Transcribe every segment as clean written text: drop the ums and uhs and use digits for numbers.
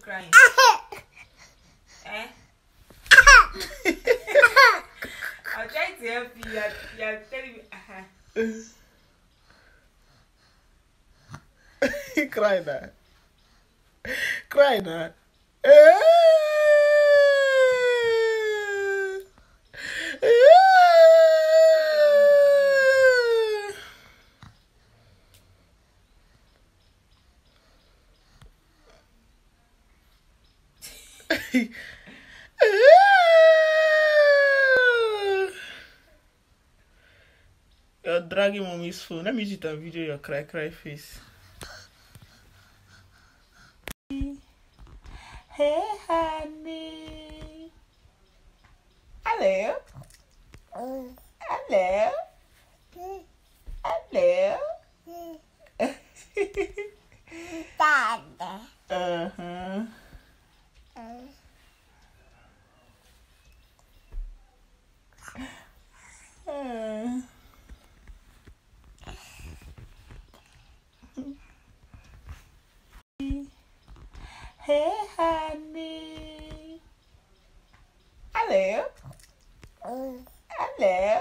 crying? Eh? I'm trying to help you. You're telling me. Cry now. Cry now. You're dragging mommy's phone. Let me use it and video your cry face. Hey, honey. Hello. Hello. Hello. Dad. Uh-huh. Hey, honey. Hello. Hello.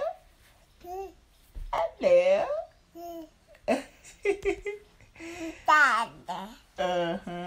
Hello. Dad. Uh-huh.